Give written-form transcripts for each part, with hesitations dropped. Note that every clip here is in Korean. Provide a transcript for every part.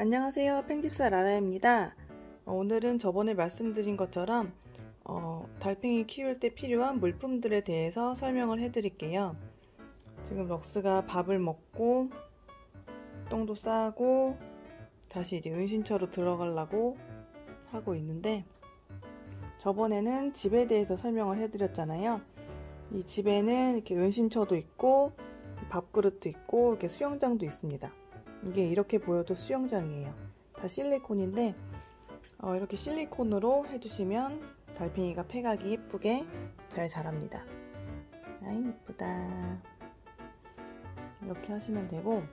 안녕하세요, 팽집사 라라입니다. 오늘은 저번에 말씀드린 것처럼 달팽이 키울 때 필요한 물품들에 대해서 설명을 해드릴게요. 지금 럭스가 밥을 먹고 똥도 싸고 다시 이제 은신처로 들어가려고 하고 있는데, 저번에는 집에 대해서 설명을 해드렸잖아요. 이 집에는 이렇게 은신처도 있고 밥그릇도 있고 이렇게 수영장도 있습니다. 이게 이렇게 보여도 수영장이에요. 다 실리콘인데 이렇게 실리콘으로 해주시면 달팽이가 패각이 예쁘게 잘 자랍니다. 아이 예쁘다. 이렇게 하시면 되고,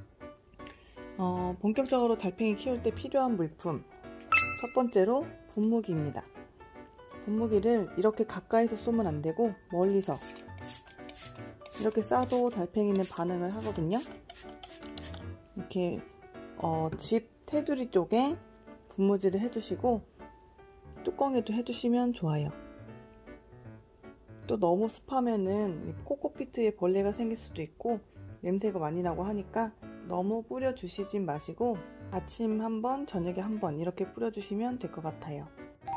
본격적으로 달팽이 키울 때 필요한 물품, 첫 번째로 분무기입니다. 분무기를 이렇게 가까이서 쏘면 안 되고 멀리서 이렇게 쏴도 달팽이는 반응을 하거든요. 이렇게 집 테두리 쪽에 분무질을 해주시고 뚜껑에도 해주시면 좋아요. 또 너무 습하면은 코코피트에 벌레가 생길 수도 있고 냄새가 많이 나고 하니까 너무 뿌려주시진 마시고 아침 한번 저녁에 한번 이렇게 뿌려주시면 될 것 같아요.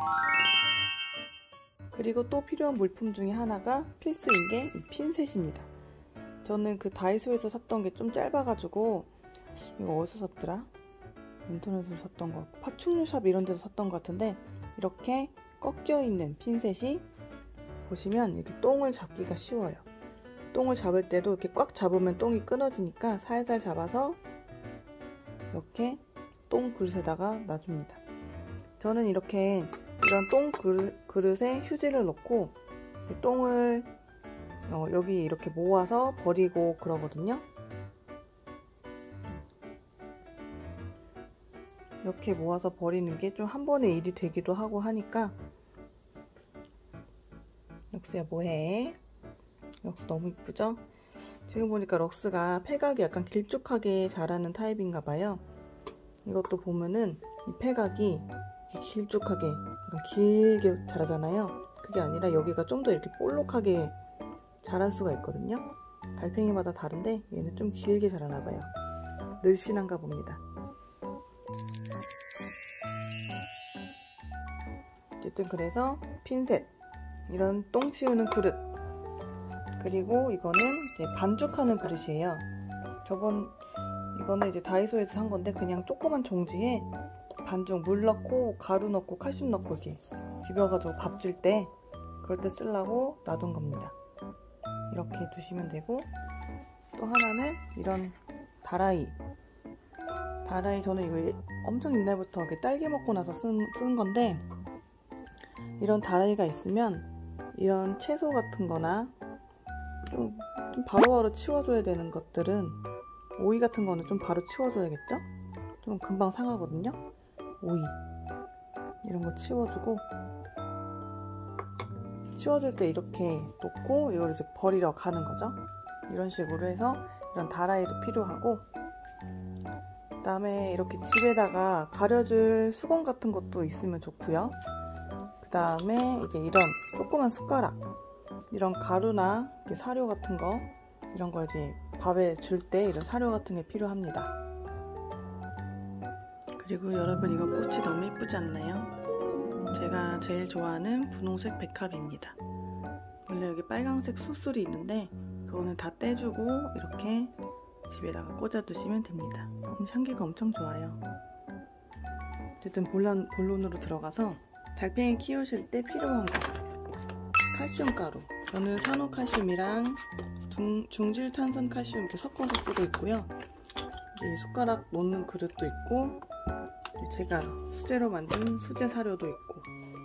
그리고 또 필요한 물품 중에 하나가 필수인 게 이 핀셋입니다. 저는 그 다이소에서 샀던 게 좀 짧아가지고, 이거 어디서 샀더라? 인터넷으로 샀던 거, 파충류샵 이런 데서 샀던 것 같은데, 이렇게 꺾여 있는 핀셋이 보시면 이렇게 똥을 잡기가 쉬워요. 똥을 잡을 때도 이렇게 꽉 잡으면 똥이 끊어지니까 살살 잡아서 이렇게 똥 그릇에다가 놔줍니다. 저는 이렇게 이런 똥 그릇에 휴지를 넣고 똥을 여기 이렇게 모아서 버리고 그러거든요. 이렇게 모아서 버리는 게 좀 한 번에 일이 되기도 하고 하니까. 럭스야 뭐해? 럭스 너무 이쁘죠? 지금 보니까 럭스가 패각이 약간 길쭉하게 자라는 타입인가 봐요. 이것도 보면은 이 패각이 길쭉하게 약간 길게 자라잖아요. 그게 아니라 여기가 좀 더 이렇게 볼록하게 자랄 수가 있거든요. 달팽이마다 다른데 얘는 좀 길게 자라나 봐요. 늘씬한가 봅니다. 어쨌든 그래서 핀셋, 이런 똥 치우는 그릇, 그리고 이거는 이제 반죽하는 그릇이에요. 이거는 이제 다이소에서 산 건데 그냥 조그만 종지에 반죽 물 넣고 가루 넣고 칼슘 넣고 이렇게 비벼가지고 밥 줄 때 그럴 때 쓰려고 놔둔 겁니다. 이렇게 두시면 되고, 또 하나는 이런 다라이 저는 이거 엄청 옛날부터 딸기 먹고 나서 쓴 건데, 이런 다라이가 있으면 이런 채소 같은 거나 좀 바로바로 치워줘야 되는 것들은, 오이 같은 거는 좀 바로 치워줘야겠죠? 좀 금방 상하거든요. 오이 이런 거 치워주고, 치워줄 때 이렇게 놓고 이걸 이제 버리러 가는 거죠. 이런 식으로 해서 이런 다라이도 필요하고, 그 다음에 이렇게 집에다가 가려줄 수건 같은 것도 있으면 좋고요. 그 다음에 이제 이런 조그만 숟가락, 이런 가루나 사료 같은 거, 이런 거 이제 밥에 줄 때 이런 사료 같은 게 필요합니다. 그리고 여러분, 이거 꽃이 너무 예쁘지 않나요? 제가 제일 좋아하는 분홍색 백합입니다. 원래 여기 빨강색 수술이 있는데 그거는 다 떼주고 이렇게 집에다가 꽂아두시면 됩니다. 향기가 엄청 좋아요. 어쨌든 본론으로 들어가서 달팽이 키우실 때 필요한 거, 칼슘 가루. 저는 산호칼슘이랑 중질탄산 칼슘 이렇게 섞어서 쓰고 있고요. 이 숟가락 놓는 그릇도 있고, 제가 수제로 만든 수제 사료도 있고,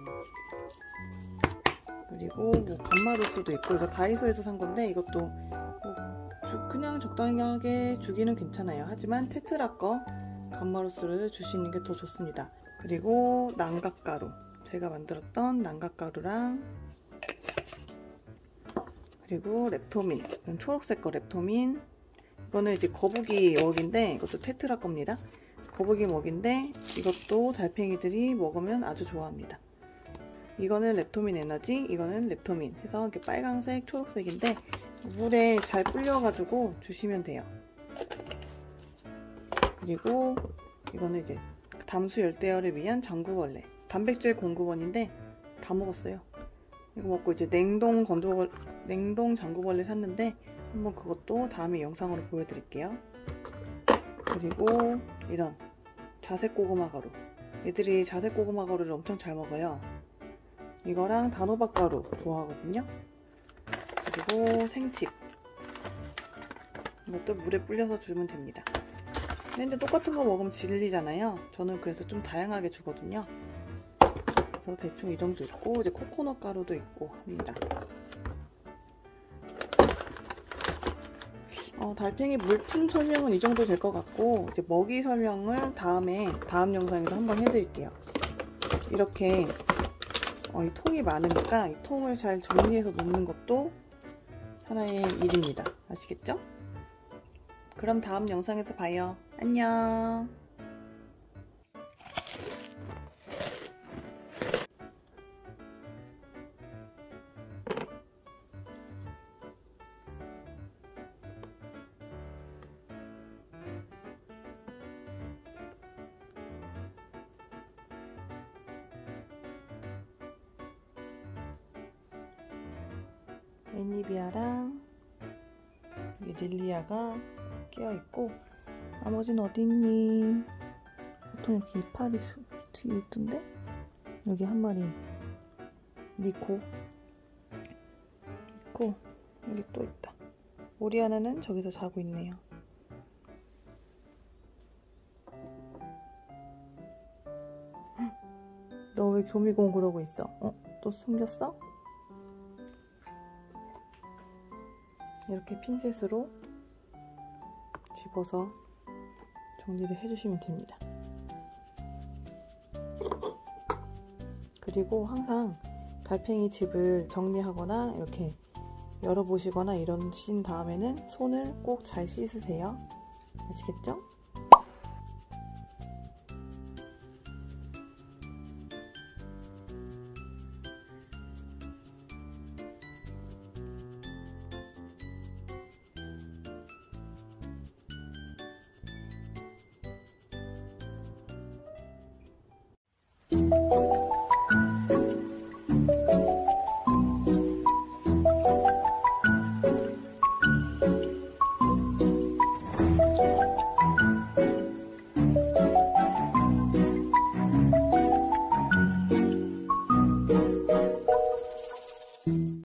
그리고 뭐 감마루스도 있고, 이거 다이소에서 산 건데 이것도 그냥 적당하게 주기는 괜찮아요. 하지만 테트라 거 감마루스를 주시는 게 더 좋습니다. 그리고 난각가루, 제가 만들었던 난각가루랑, 그리고 랩토민, 초록색 거 랩토민. 이거는 이제 거북이 먹인데 이것도 테트라 겁니다. 거북이 먹인데 이것도 달팽이들이 먹으면 아주 좋아합니다. 이거는 랩토민 에너지, 이거는 랩토민 해서 이렇게 빨강색, 초록색인데 물에 잘 불려가지고 주시면 돼요. 그리고 이거는 이제 담수 열대어를 위한 전구벌레 단백질 공급원인데 다 먹었어요. 이거 먹고 이제 냉동 전구벌레 샀는데 한번 그것도 다음에 영상으로 보여드릴게요. 그리고 이런 자색 고구마 가루, 얘들이 자색 고구마 가루를 엄청 잘 먹어요. 이거랑 단호박 가루 좋아하거든요. 그리고 생칩, 이것도 물에 불려서 주면 됩니다. 근데 똑같은 거 먹으면 질리잖아요. 저는 그래서 좀 다양하게 주거든요. 그래서 대충 이 정도 있고, 이제 코코넛 가루도 있고 합니다. 달팽이 물품 설명은 이 정도 될 것 같고, 이제 먹이 설명을 다음 영상에서 한번 해드릴게요. 이렇게 이 통이 많으니까 이 통을 잘 정리해서 놓는 것도 하나의 일입니다. 아시겠죠? 그럼 다음 영상에서 봐요. 안녕. 애니비아랑 릴리아가 끼어있고, 나머지는 어디 있니? 보통 이렇게 이파리 뒤에 있던데? 여기 한 마리 니코 있고, 여기 또 있다. 오리아나는 저기서 자고 있네요. 너 왜 교미공 그러고 있어? 또 숨겼어? 이렇게 핀셋으로 집어서 정리를 해주시면 됩니다. 그리고 항상 달팽이 집을 정리하거나 이렇게 열어보시거나 이러신 다음에는 손을 꼭 잘 씻으세요. 아시겠죠?